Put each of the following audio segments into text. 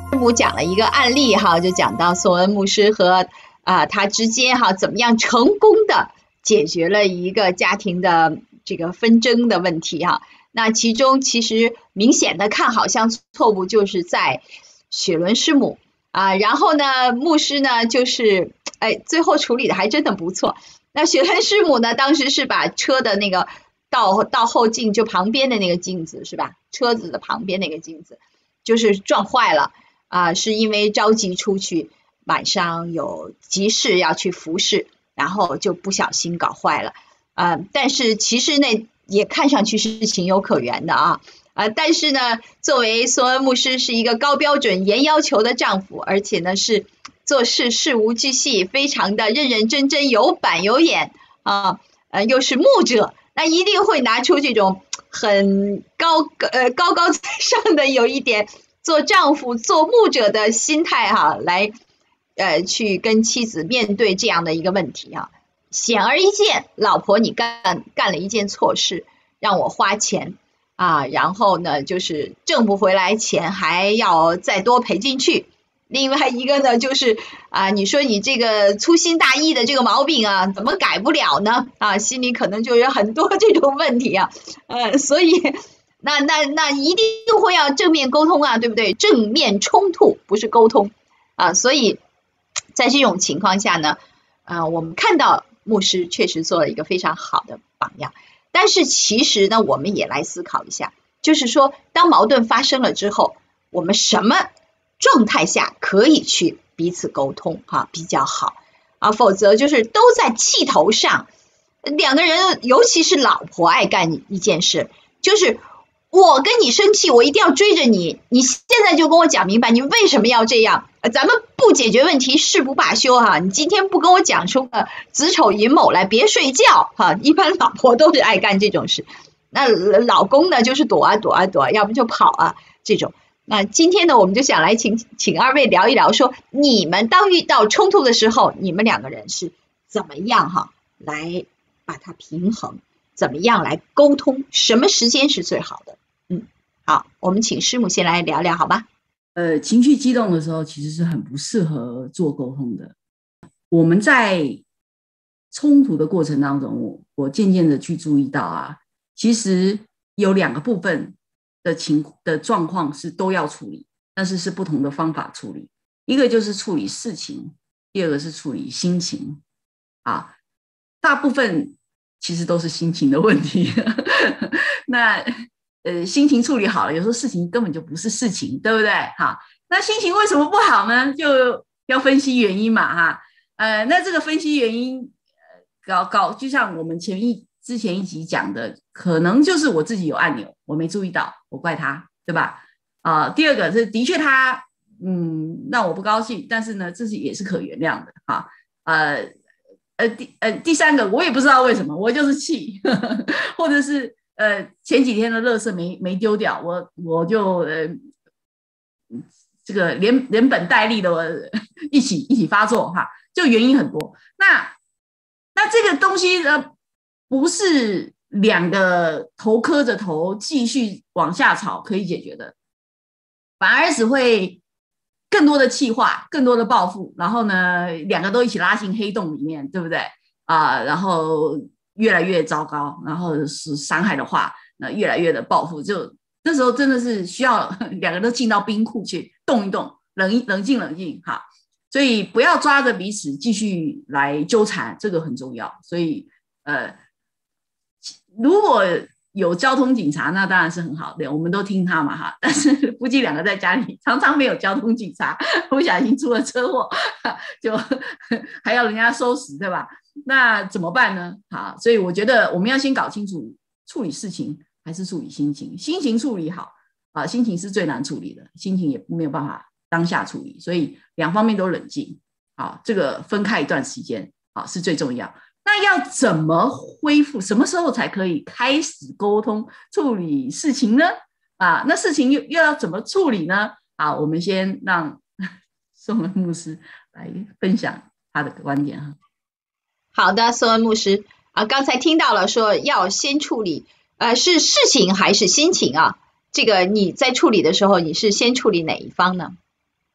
师母讲了一个案例哈，就讲到宋恩牧师和他之间哈怎么样成功的解决了一个家庭的这个纷争的问题哈。那其中其实明显的看好像错误就是在雪伦师母然后呢牧师呢就是最后处理的还真的不错。那雪伦师母呢当时是把车的那个倒后镜就旁边的那个镜子是吧，车子的旁边那个镜子就是撞坏了是因为着急出去，晚上有急事要去服侍，然后就不小心搞坏了但是其实呢也看上去是情有可原的但是呢作为宋恩牧师是一个高标准严要求的丈夫，而且呢是做事事无巨细，非常的认认真真，有板有眼又是牧者，那一定会拿出这种很高在上的有一点做丈夫做牧者的心态来去跟妻子面对这样的一个问题显而易见，老婆你干了一件错事，让我花钱然后呢就是挣不回来钱还要再多赔进去。另外一个呢就是你说你这个粗心大意的这个毛病怎么改不了呢心里可能就有很多这种问题所以那一定会要正面沟通对不对？正面冲突不是沟通所以在这种情况下呢我们看到牧师确实做了一个非常好的榜样。但是其实呢我们也来思考一下，就是说当矛盾发生了之后，我们什么状态下可以去彼此沟通比较好否则就是都在气头上，两个人尤其是老婆爱干一件事，就是我跟你生气我一定要追着你，你现在就跟我讲明白你为什么要这样，咱们不解决问题誓不罢休你今天不跟我讲出个子丑寅卯来别睡觉一般老婆都是爱干这种事，那老公呢就是躲要不就跑这种。那今天呢我们就想来请二位聊一聊，说你们当遇到冲突的时候，你们两个人是怎么样来把它平衡，怎么样来沟通，什么时间是最好的？好，我们请师母先来聊聊好吧。 情绪激动的时候其实是很不适合做沟通的。我们在冲突的过程当中，我渐渐的去注意到其实有两个部分的状况是都要处理，但是是不同的方法处理。一个就是处理事情，第二个是处理心情大部分其实都是心情的问题那心情处理好了，有时候事情根本就不是事情，对不对那心情为什么不好呢？就要分析原因嘛那这个分析原因就像我们之前一集讲的，可能就是我自己有按钮我没注意到，我怪他，对吧第二个是的确他让我不高兴，但是呢这也是可原谅的第三个我也不知道为什么，我就是气或者是前几天的垃圾没丢掉，我就这个连本带利的一起发作就原因很多。那这个东西不是两个头磕着头继续往下吵可以解决的，反而只会更多的气化，更多的报复，然后呢两个都一起拉进黑洞里面，对不对然后越来越糟糕，然后是伤害的话越来越的报复，就那时候真的是需要两个都进到冰库去动一动，冷静所以不要抓着彼此继续来纠缠，这个很重要。所以如果有交通警察那当然是很好的，我们都听他嘛但是夫妻两个在家里常常没有交通警察，不小心出了车祸就还要人家收拾，对吧？那怎么办呢所以我觉得我们要先搞清楚处理事情还是处理心情。心情处理好心情是最难处理的，心情也没有办法当下处理，所以两方面都冷静这个分开一段时间是最重要。那要怎么恢复，什么时候才可以开始沟通处理事情呢那事情又要怎么处理呢我们先让宋恩牧师来分享他的观点好的，宋恩牧师刚才听到了说要先处理是事情还是心情这个你在处理的时候你是先处理哪一方呢？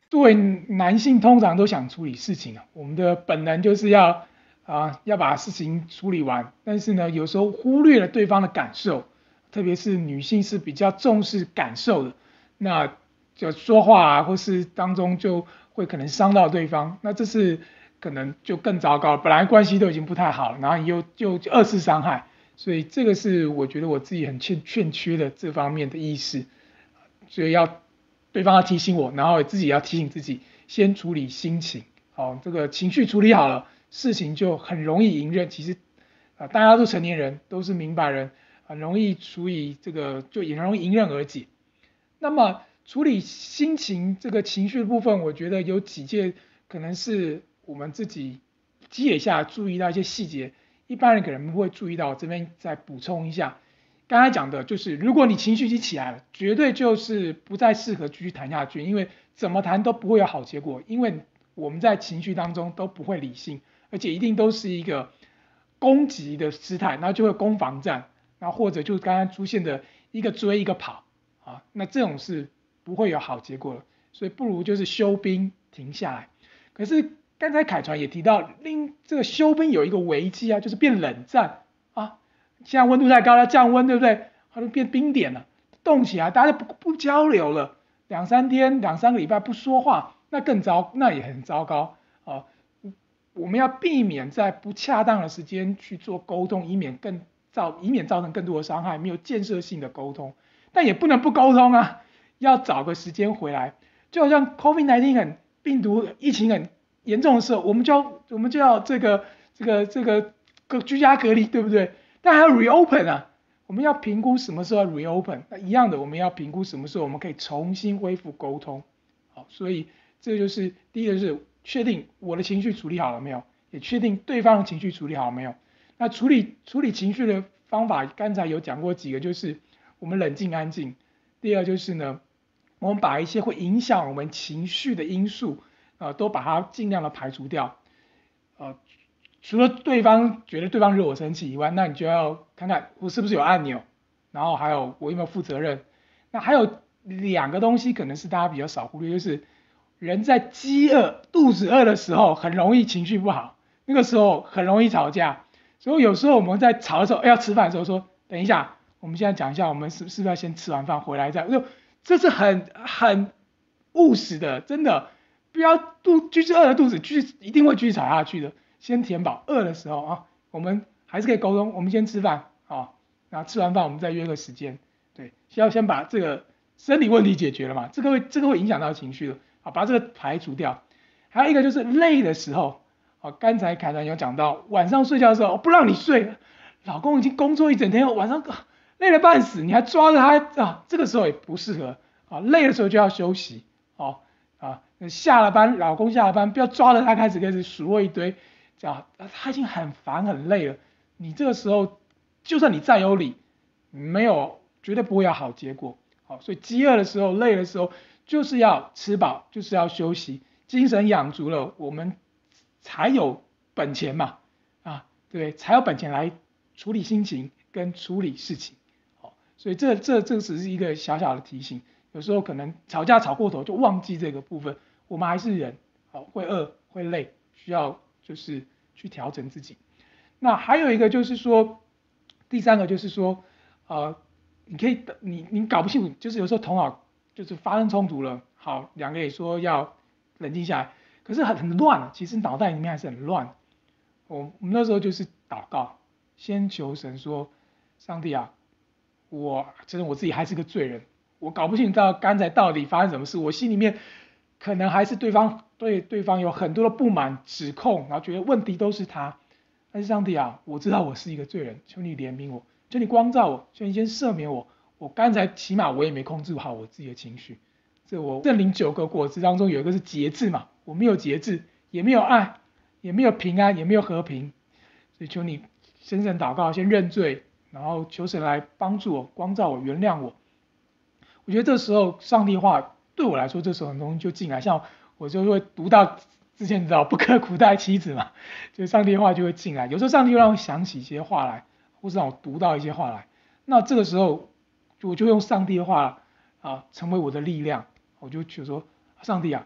作为男性通常都想处理事情啊，我们的本能就是要把事情处理完，但是呢，有时候忽略了对方的感受，特别是女性是比较重视感受的，那就说话啊，或是当中就会可能伤到对方，那这是可能就更糟糕了，本来关系都已经不太好了，然后又二次伤害，所以这个是我觉得我自己很欠缺的这方面的意识，所以对方要提醒我，然后自己要提醒自己，先处理心情，好，这个情绪处理好了，事情就很容易迎刃。其实大家都成年人，都是明白人，很容易处理这个，就也容易迎刃而解。那么处理心情这个情绪的部分，我觉得有几件可能是我们自己积累下注意到一些细节，一般人可能不会注意到，这边再补充一下。刚才讲的就是，如果你情绪已经起来了，绝对就是不再适合继续谈下去，因为怎么谈都不会有好结果，因为我们在情绪当中都不会理性，而且一定都是一个攻击的姿态，然后就会攻防战，然后或者就刚刚出现的一个追一个跑啊，那这种是不会有好结果的，所以不如就是休兵停下来。可是刚才凯传也提到，这个休兵有一个危机啊，就是变冷战啊。现在温度太高了，降温，对不对？它就变冰点了，冻起来，大家不交流了，2-3天、2-3个礼拜不说话，那更糟，那也很糟糕啊。我们要避免在不恰当的时间去做沟通，以免造成更多的伤害，没有建设性的沟通。但也不能不沟通啊，要找个时间回来。就好像 COVID-19 病毒疫情很严重的时候，我们就要这个居家隔离，对不对？但还要 reopen 啊，我们要评估什么时候要 reopen， 那一样的，我们要评估什么时候我们可以重新恢复沟通。好，所以这就是第一个是确定我的情绪处理好了没有，也确定对方的情绪处理好了没有。那处理情绪的方法，刚才有讲过几个，就是我们冷静安静。第二就是呢，我们把一些会影响我们情绪的因素，都把它尽量的排除掉。除了对方觉得对方惹我生气以外，那你就要看看我是不是有按钮，然后还有我有没有负责任。那还有2个东西可能是大家比较少忽略，就是人在肚子饿的时候很容易情绪不好，那个时候很容易吵架。所以有时候我们在吵的时候，要吃饭的时候说，等一下，我们现在讲一下，我们是不是要先吃完饭回来再？这是很务实的，真的，不要就是饿了肚子，一定会继续吵下去的。先填饱，饿的时候啊，我们还是可以沟通，我们先吃饭啊，然后吃完饭我们再约个时间，对，要先把这个生理问题解决了嘛，这个会影响到情绪的，好，把这个排除掉。还有一个就是累的时候，好，刚才凯团有讲到，晚上睡觉的时候不让你睡，老公已经工作一整天，晚上累得半死，你还抓着他啊，这个时候也不适合啊，累的时候就要休息，哦啊，下了班，老公下了班，不要抓着他开始数落一堆。他已经很烦很累了，你这个时候就算你再有理，绝对不会有好结果。好，所以饥饿的时候、累的时候，就是要吃饱，就是要休息，精神养足了，我们才有本钱嘛，对，才有本钱来处理心情跟处理事情。好，所以这只是一个小小的提醒，有时候可能吵架吵过头就忘记这个部分，我们还是人，好，会饿会累，需要就是去调整自己。那还有一个就是说，第3个就是说，你可以你搞不清楚，就是有时候头脑就是发生冲突了，好，2个也说要冷静下来，可是很乱，其实脑袋里面还是很乱。我们那时候就是祷告，先求神说，上帝啊，我承认我自己还是个罪人，我搞不清楚刚才到底发生什么事，我心里面可能还是对方有很多的不满指控，然后觉得问题都是他。但是上帝啊，我知道我是一个罪人，求你怜悯我，求你光照我，求你先赦免我。我刚才起码我也没控制好我自己的情绪。我圣灵9个果子当中有一个是节制嘛，我没有节制，也没有爱，也没有平安，也没有和平。所以求你深深祷告，先认罪，然后求神来帮助我、光照我、原谅我。我觉得这时候上帝话对我来说，这时候很容易就进来，像我就会读到之前知道不可苦待妻子嘛，就上帝话就会进来。有时候上帝会让我想起一些话来，或是让我读到一些话来。那这个时候我就用上帝的话成为我的力量。我就觉得说，上帝啊，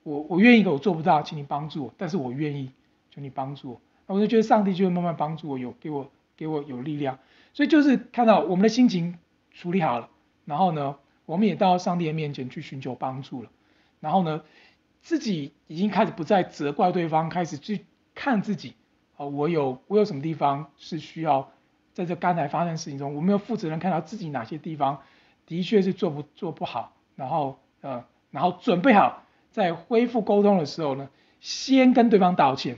我愿意，我做不到，请你帮助我，但是我愿意，求你帮助我。那我就觉得上帝就会慢慢帮助我，给我有力量。所以就是看到我们的心情处理好了，然后呢，我们也到上帝的面前去寻求帮助了，然后呢，自己已经开始不再责怪对方，开始去看自己，我有什么地方是需要在这刚才发生的事情中，我没有负责任看到自己哪些地方的确是做不好，然后准备好在恢复沟通的时候呢，先跟对方道歉。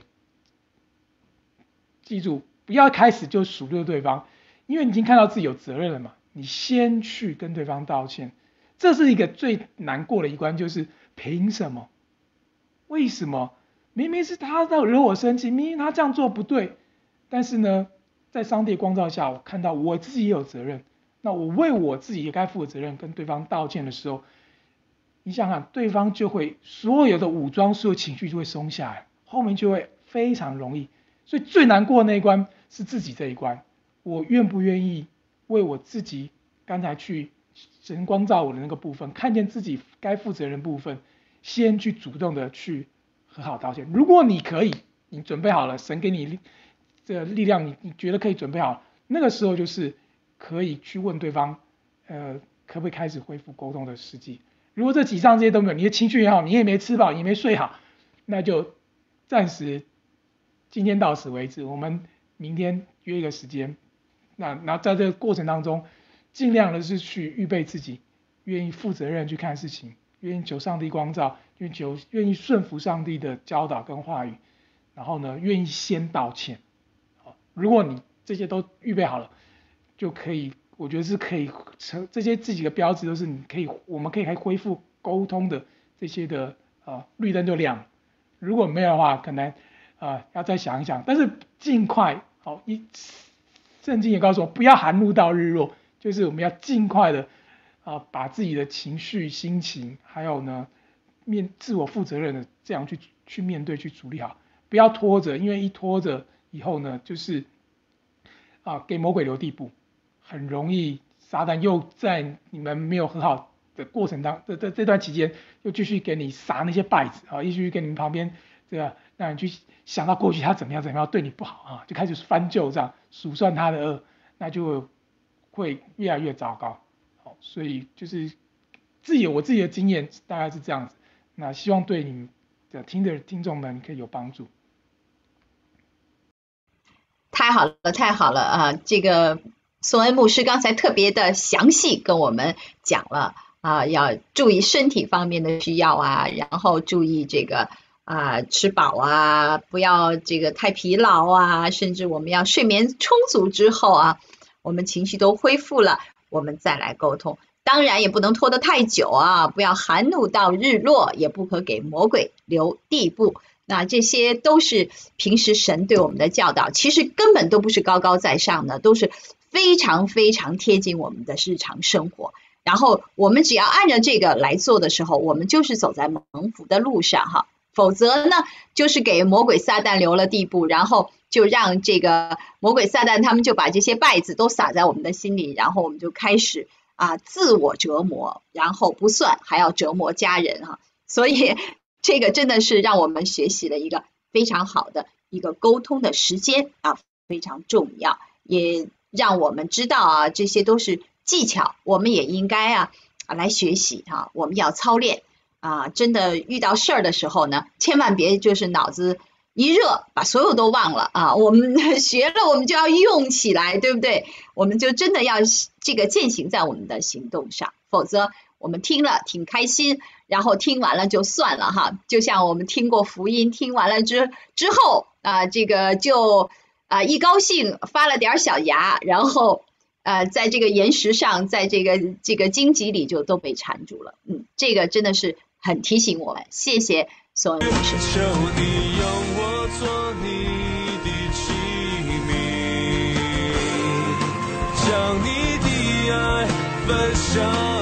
记住，不要开始就数落对方，因为你已经看到自己有责任了嘛，你先去跟对方道歉。这是一个最难过的一关，就是凭什么？为什么？明明是他在惹我生气，明明他这样做不对，但是呢，在上帝光照下，我看到我自己也有责任，那我为我自己也该负的责任，跟对方道歉的时候，你想想，对方就会所有的武装，所有情绪就会松下来，后面就会非常容易。所以最难过的那一关是自己这一关，我愿不愿意为我自己刚才去神光照我的那个部分，看见自己该负责任的部分，先去主动的去和好道歉。如果你可以，你准备好了，神给你这个力量，你觉得可以准备好，那个时候就是可以去问对方，可不可以开始恢复沟通的时机。如果这以上这些都没有，你的情绪也好，你也没吃饱，也没睡好，那就暂时今天到此为止，我们明天约一个时间。那在这个过程当中，尽量的是去预备自己，愿意负责任去看事情，愿意求上帝光照，愿意顺服上帝的教导跟话语，然后呢，愿意先道歉。如果你这些都预备好了，就可以，我觉得是可以成这些自己的标志，都是我们可以恢复沟通的这些的绿灯就亮了。如果没有的话，可能要再想一想，但是尽快圣经也告诉我，不要含怒到日落，就是我们要尽快的把自己的情绪、心情，还有呢自我负责任的这样去面对、去处理好，不要拖着，因为一拖着以后呢，就是给魔鬼留地步，很容易撒旦又在你们没有和好的过程这段期间，又继续给你撒那些败子继续跟你们旁边这个让你去想到过去他怎么样对你不好就开始翻旧账，数算他的恶，那就会越来越糟糕。所以就是我自己的经验大概是这样子，那希望对你们的听众们可以有帮助。 太好了，太好了啊！这个宋恩牧师刚才特别的详细跟我们讲了要注意身体方面的需要然后注意这个吃饱不要这个太疲劳甚至我们要睡眠充足之后我们情绪都恢复了，我们再来沟通。当然也不能拖得太久不要含怒到日落，也不可给魔鬼留地步。那这些都是平时神对我们的教导，其实根本都不是高高在上的，都是非常非常贴近我们的日常生活。然后我们只要按照这个来做的时候，我们就是走在蒙福的路上否则呢，就是给魔鬼撒旦留了地步，然后就让这个魔鬼撒旦他们就把这些败子都撒在我们的心里，然后我们就开始自我折磨，然后不算还要折磨家人所以这个真的是让我们学习了一个非常好的一个沟通的时间非常重要，也让我们知道这些都是技巧，我们也应该来学习我们要操练真的遇到事儿的时候呢，千万别就是脑子一热把所有都忘了我们学了我们就要用起来，对不对？我们就真的要这个践行在我们的行动上，否则我们听了挺开心，然后听完了就算了就像我们听过福音，听完了之后这个就一高兴发了点小芽，然后在这个岩石上，在这个荆棘里就都被缠住了。这个真的是很提醒我们，谢谢宋恩牧师。 求你用我做你的器皿，将你的爱分享